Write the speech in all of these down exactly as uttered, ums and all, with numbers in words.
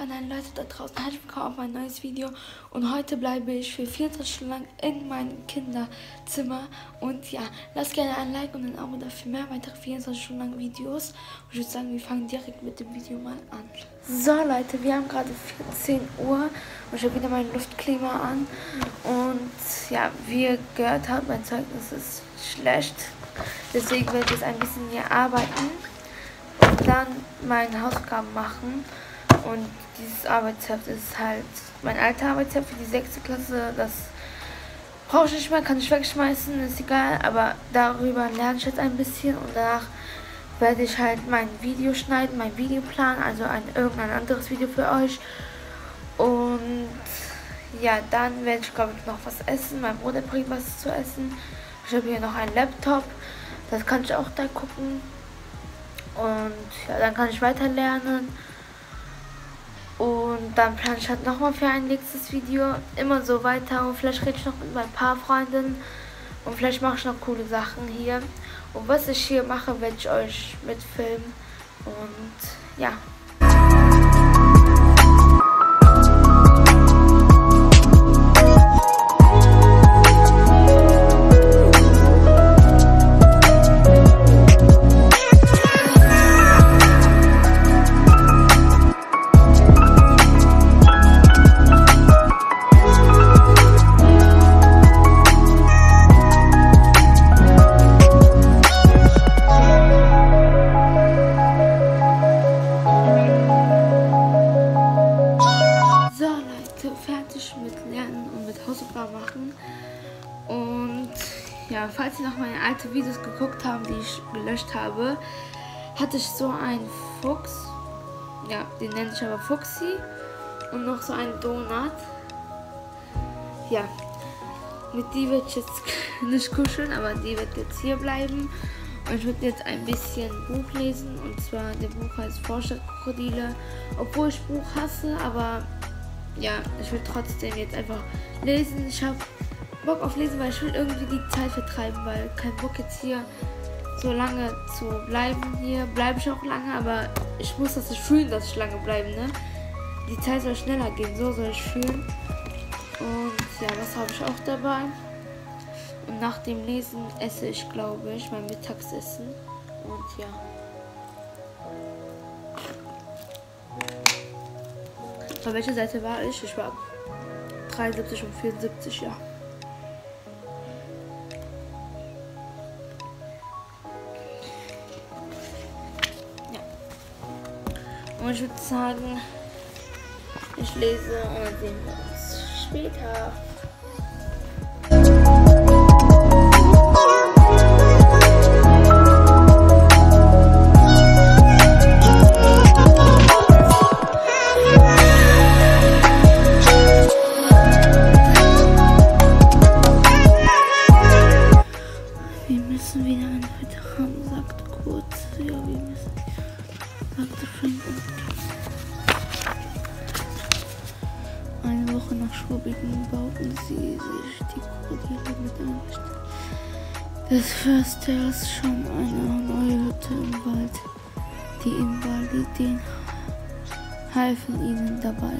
meine Leute da draußen, herzlich willkommen auf mein neues Video. Und heute bleibe ich für vierundzwanzig Stunden lang in meinem Kinderzimmer. Und ja, lasst gerne ein Like und ein Abo dafür mehr weitere vierundzwanzig Stunden lang Videos. Und ich würde sagen, wir fangen direkt mit dem Video mal an. So Leute, wir haben gerade vierzehn Uhr und ich habe wieder mein Luftklima an. Und ja, wie ihr gehört habt, mein Zeugnis ist schlecht. Deswegen werde ich jetzt ein bisschen hier arbeiten und dann meine Hausaufgaben machen. Und dieses Arbeitsheft ist halt mein alter Arbeitsheft für die sechste Klasse. Das brauche ich nicht mehr, kann ich wegschmeißen, ist egal. Aber darüber lerne ich jetzt ein bisschen und danach werde ich halt mein Video schneiden, mein Videoplan, also ein irgendein anderes Video für euch. Und ja, dann werde ich glaube ich noch was essen. Mein Bruder bringt was zu essen. Ich habe hier noch einen Laptop, das kann ich auch da gucken. Und ja, dann kann ich weiter lernen. Und dann plane ich halt nochmal für ein nächstes Video immer so weiter. Und vielleicht rede ich noch mit meinen Paarfreunden. Und vielleicht mache ich noch coole Sachen hier. Und was ich hier mache, werde ich euch mitfilmen. Und ja. Fertig mit Lernen und mit Hausaufgaben machen. Und ja, falls ihr noch meine alten Videos geguckt habt, die ich gelöscht habe, hatte ich so einen Fuchs, ja, den nenne ich aber Fuchsi, und noch so einen Donut. Ja, mit die wird ich jetzt nicht kuscheln, aber die wird jetzt hier bleiben. Und ich würde jetzt ein bisschen Buch lesen, und zwar der Buch heißt Vorstadtkrokodile, obwohl ich Buch hasse, aber ja, ich will trotzdem jetzt einfach lesen. Ich habe Bock auf Lesen, weil ich will irgendwie die Zeit vertreiben, weil kein Bock jetzt hier so lange zu bleiben. Hier bleibe ich auch lange, aber ich muss das nicht fühlen, dass ich lange bleibe, ne? Die Zeit soll schneller gehen, so soll ich fühlen. Und ja, was habe ich auch dabei? Und nach dem Lesen esse ich, glaube ich, mein Mittagsessen. Und ja. Bei welcher Seite war ich? Ich war dreiundsiebzig und vierundsiebzig, ja. Ja. Und ich würde sagen, ich lese und dann sehen wir uns später. Eine Woche nach Schwurbingen bauten sie sich die Krokodile mit ein. Das Förster ist schon eine neue Hütte im Wald. Die Invaliden halfen ihnen dabei.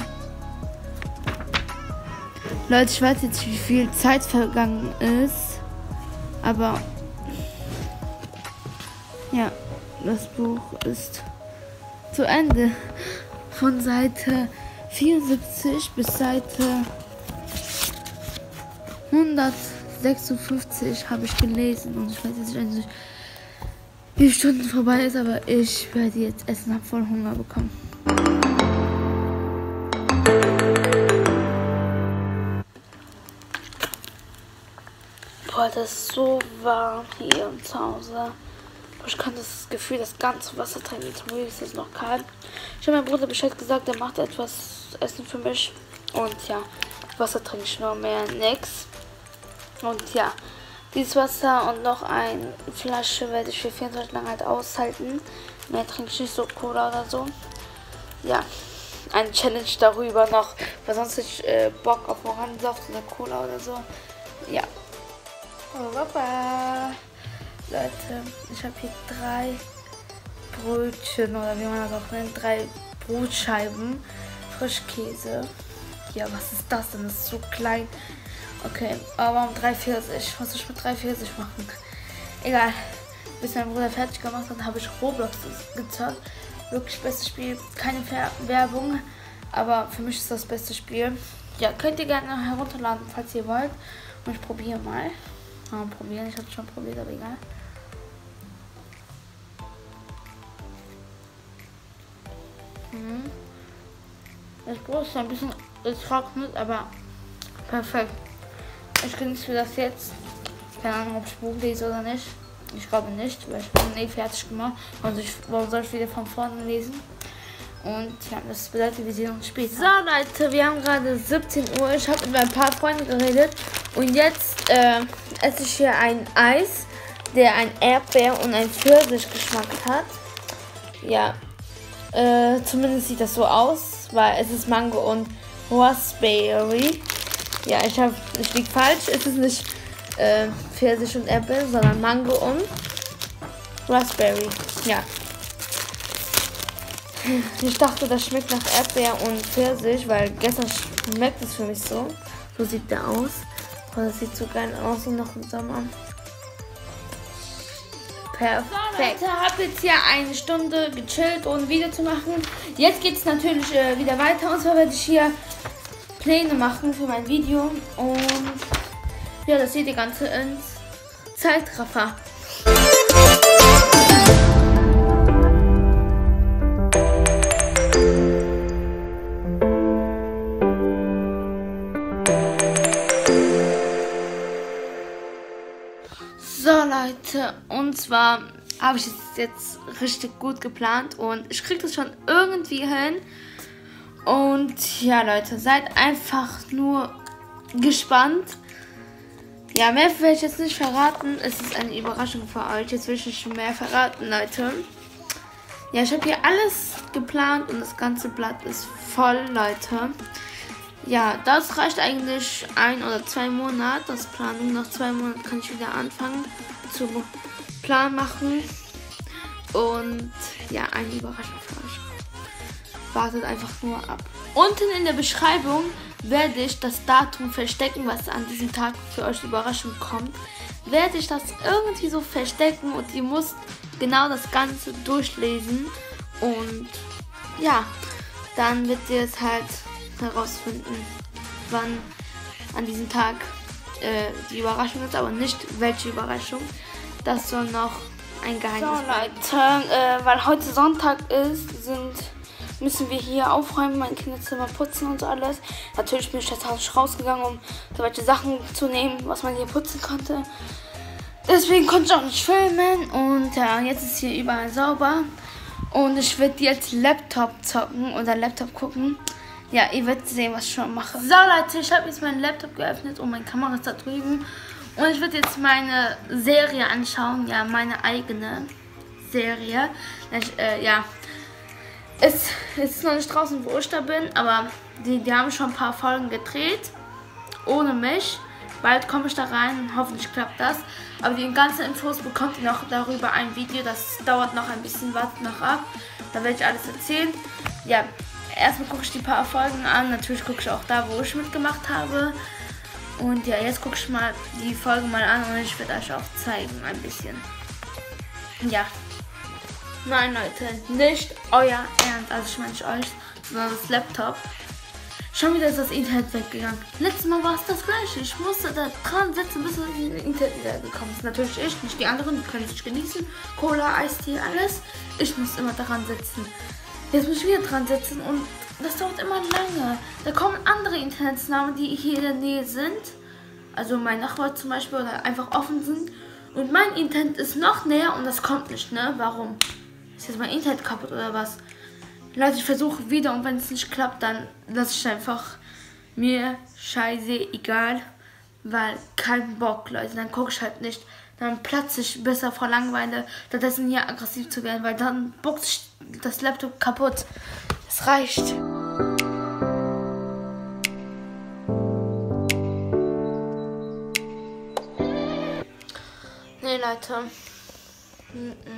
Leute, ich weiß jetzt, wie viel Zeit vergangen ist, aber ja, das Buch ist zu Ende. Von Seite vierundsiebzig bis Seite hundertsechsundfünfzig habe ich gelesen, und ich weiß jetzt nicht, wie viele Stunden vorbei ist, aber ich werde jetzt essen, habe voll Hunger bekommen. Boah, das ist so warm hier im Zuhause. Ich kann das Gefühl, das ganze Wasser trinken. Zum Glück ist es noch kalt. Ich habe meinem Bruder Bescheid gesagt, er macht etwas Essen für mich. Und ja, Wasser trinke ich nur, mehr nix. Und ja, dieses Wasser und noch eine Flasche werde ich für vierundzwanzig lang halt aushalten. Mehr trinke ich nicht, so Cola oder so. Ja, eine Challenge darüber noch, weil sonst hätte ich äh, Bock auf Orangensaft oder Cola oder so. Ja. Oh, Papa. Leute, ich habe hier drei Brötchen, oder wie man das auch nennt, drei Brotscheiben Frischkäse. Ja, was ist das denn? Das ist so klein. Okay, aber warum drei Pfirsich? Was soll ich mit drei Pfirsich machen? Egal. Bis mein Bruder fertig gemacht hat, habe ich Roblox gezockt. Wirklich bestes Spiel. Keine Ver Werbung, aber für mich ist das beste Spiel. Ja, könnt ihr gerne herunterladen, falls ihr wollt. Und ich probiere mal. Mal probieren, ich habe es schon probiert, aber egal. Hm. Das Brot ist ein bisschen getrocknet, aber perfekt. Ich genieße das jetzt. Keine Ahnung, ob ich Buch lese oder nicht. Ich glaube nicht, weil ich bin eh fertig gemacht. Also ich, warum soll ich wieder von vorne lesen? Und ja, das bedeutet, wir sehen uns später. So Leute, wir haben gerade siebzehn Uhr. Ich habe mit ein paar Freunden geredet. Und jetzt äh, esse ich hier ein Eis, der ein Erdbeer und ein Pfirsich-Geschmack hat. Ja, äh, zumindest sieht das so aus, weil es ist Mango und Raspberry. Ja, ich habe, ich liege falsch. Es ist nicht äh, Pfirsich und Äpfel, sondern Mango und Raspberry. Ja. Ich dachte, das schmeckt nach Erdbeer und Pfirsich, weil gestern schmeckt es für mich so. So sieht der aus. Oh, das sieht so geil aus und noch im Sommer. Perfekt. Ich habe jetzt hier eine Stunde gechillt, ohne Video zu machen. Jetzt geht es natürlich äh, wieder weiter. Und zwar werde ich hier Pläne machen für mein Video. Und ja, das seht ihr Ganze ins Zeitraffer. So Leute, und zwar habe ich es jetzt richtig gut geplant und ich kriege das schon irgendwie hin. Und ja Leute, seid einfach nur gespannt. Ja, mehr werde ich jetzt nicht verraten. Es ist eine Überraschung für euch. Jetzt will ich nicht mehr verraten, Leute. Ja, ich habe hier alles geplant und das ganze Blatt ist voll, Leute. Ja, das reicht eigentlich ein oder zwei Monate, das Planung. Nach zwei Monaten kann ich wieder anfangen zu Plan machen. Und ja, eine Überraschung für euch. Wartet einfach nur ab. Unten in der Beschreibung werde ich das Datum verstecken, was an diesem Tag für euch Überraschung kommt. Werde ich das irgendwie so verstecken und ihr müsst genau das Ganze durchlesen. Und ja, dann wird ihr es halt herausfinden, wann an diesem Tag äh, die Überraschung ist, aber nicht welche Überraschung. Das soll noch ein Geheimnis bleiben. So Leute, äh, weil heute Sonntag ist, sind, müssen wir hier aufräumen, mein Kinderzimmer putzen und so alles. Natürlich bin ich jetzt auch rausgegangen, um so welche Sachen zu nehmen, was man hier putzen konnte. Deswegen konnte ich auch nicht filmen und ja, jetzt ist hier überall sauber. Und ich werde jetzt Laptop zocken oder Laptop gucken. Ja, ihr werdet sehen, was ich schon mache. So Leute, ich habe jetzt meinen Laptop geöffnet und meine Kamera ist da drüben. Und ich werde jetzt meine Serie anschauen. Ja, meine eigene Serie. Ich, äh, ja, es, es ist noch nicht draußen, wo ich da bin. Aber die, die haben schon ein paar Folgen gedreht. Ohne mich. Bald komme ich da rein und hoffentlich klappt das. Aber die ganzen Infos bekommt ihr noch darüber ein Video. Das dauert noch ein bisschen, wartet noch ab. Da werde ich alles erzählen. Ja. Erstmal gucke ich die paar Folgen an. Natürlich gucke ich auch da, wo ich mitgemacht habe. Und ja, jetzt gucke ich mal die Folgen mal an und ich werde euch auch zeigen ein bisschen. Ja. Nein, Leute, nicht euer Ernst. Also ich meine nicht euch, sondern das Laptop. Schon wieder ist das Internet weggegangen. Letztes Mal war es das gleiche. Ich musste da dran sitzen, bis das Internet wieder gekommen ist. Natürlich ich, nicht die anderen. Die können sich genießen. Cola, Eistee, alles. Ich muss immer daran sitzen. Jetzt muss ich wieder dran sitzen und das dauert immer lange. Da kommen andere Internetsnamen, die hier in der Nähe sind. Also mein Nachbar zum Beispiel oder einfach offen sind. Und mein Internet ist noch näher und das kommt nicht, ne? Warum? Ist jetzt mein Internet kaputt oder was? Leute, ich versuche wieder und wenn es nicht klappt, dann lasse ich einfach mir scheiße egal. Weil kein Bock, Leute. Dann gucke ich halt nicht. Dann platze ich besser vor Langeweile, stattdessen hier aggressiv zu werden, weil dann boxt ich das Laptop kaputt. Es reicht. Nee, Leute.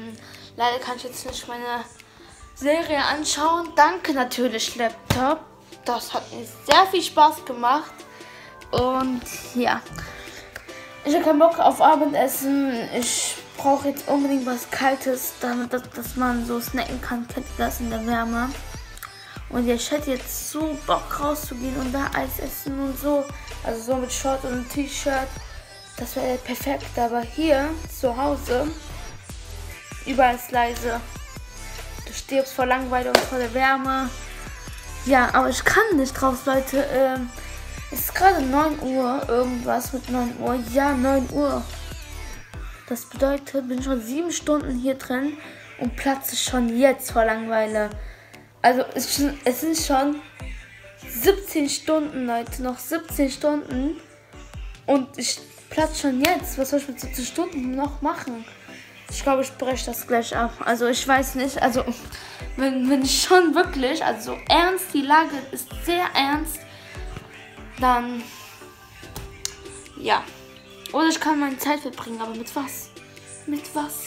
Leider kann ich jetzt nicht meine Serie anschauen. Danke natürlich, Laptop. das hat mir sehr viel Spaß gemacht. Und ja, ich habe keinen Bock auf Abendessen. Ich brauche jetzt unbedingt was Kaltes, damit dass, dass man so snacken kann. Kennt ihr das in der Wärme? Und ja, ich hätte jetzt so Bock rauszugehen und da Eis essen und so. Also so mit Short und T-Shirt. Das wäre perfekt. Aber hier zu Hause, überall ist leise. Du stirbst vor Langeweile und vor der Wärme. Ja, aber ich kann nicht raus, Leute. Ähm, es ist gerade neun Uhr. Irgendwas mit neun Uhr. Ja, neun Uhr. Das bedeutet, bin schon sieben Stunden hier drin und platze schon jetzt vor Langeweile. Also es, schon, es sind schon siebzehn Stunden, Leute. Noch siebzehn Stunden. Und ich platze schon jetzt. Was soll ich mit siebzehn Stunden noch machen? Ich glaube, ich breche das gleich ab. Also ich weiß nicht. Also wenn, wenn ich schon wirklich, also ernst, die Lage ist sehr ernst, dann ja. Oder ich kann meine Zeit verbringen, aber mit was? Mit was?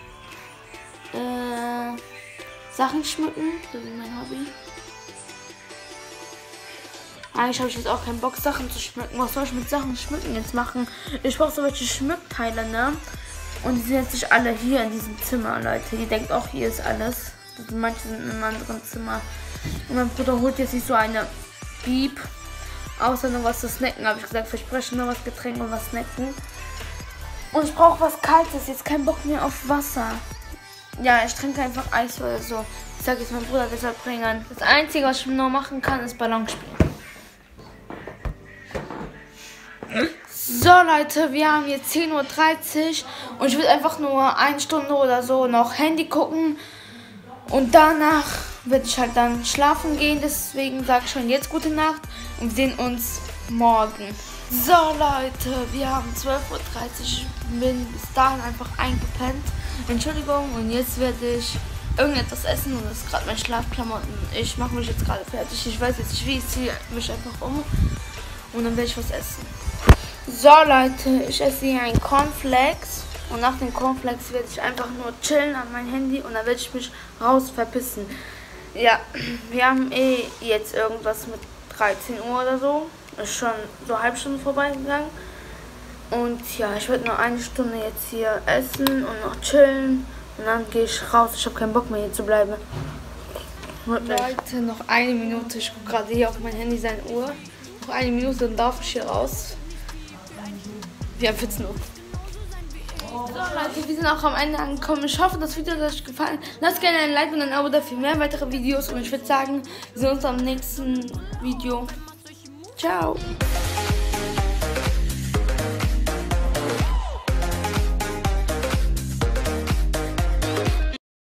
Äh, Sachen schmücken, das ist mein Hobby. Eigentlich habe ich jetzt auch keinen Bock, Sachen zu schmücken. Was soll ich mit Sachen schmücken jetzt machen? Ich brauche so welche Schmückteile, ne? Und die sind jetzt nicht alle hier in diesem Zimmer, Leute. Die denkt auch, hier ist alles. Manche sind in einem anderen Zimmer. Und mein Bruder holt jetzt nicht so eine Piep. Außer noch was zu snacken, habe ich gesagt. Versprechen nur was Getränk und was snacken. Und ich brauche was Kaltes. Jetzt kein Bock mehr auf Wasser. Ja, ich trinke einfach Eis oder so. Ich sage jetzt meinem Bruder, der soll bringen. Das Einzige, was ich noch machen kann, ist Ballon spielen. So Leute, wir haben jetzt zehn Uhr dreißig und ich will einfach nur eine Stunde oder so noch Handy gucken und danach werde ich halt dann schlafen gehen, deswegen sage ich schon jetzt gute Nacht und wir sehen uns morgen. So Leute, wir haben zwölf Uhr dreißig, ich bin bis dahin einfach eingepennt, Entschuldigung, und jetzt werde ich irgendetwas essen und das ist gerade mein Schlafklamotten. Ich mache mich jetzt gerade fertig, ich weiß jetzt nicht wie, ich ziehe mich einfach um und dann werde ich was essen. So Leute, ich esse hier ein Cornflakes und nach den Cornflakes werde ich einfach nur chillen an mein Handy und dann werde ich mich raus verpissen. Ja, wir haben eh jetzt irgendwas mit dreizehn Uhr oder so, ist schon so eine halbe Stunde vorbeigegangen und ja, ich werde noch eine Stunde jetzt hier essen und noch chillen und dann gehe ich raus, ich habe keinen Bock mehr hier zu bleiben. Leute, noch eine Minute, ich gucke gerade hier auf mein Handy seine Uhr, noch eine Minute dann darf ich hier raus. Wir haben vierzehn Uhr. So Leute, wir sind auch am Ende angekommen. Ich hoffe, das Video hat euch gefallen. Lasst gerne ein Like und ein Abo da für mehr weitere Videos. Und ich würde sagen, wir sehen uns am nächsten Video. Ciao.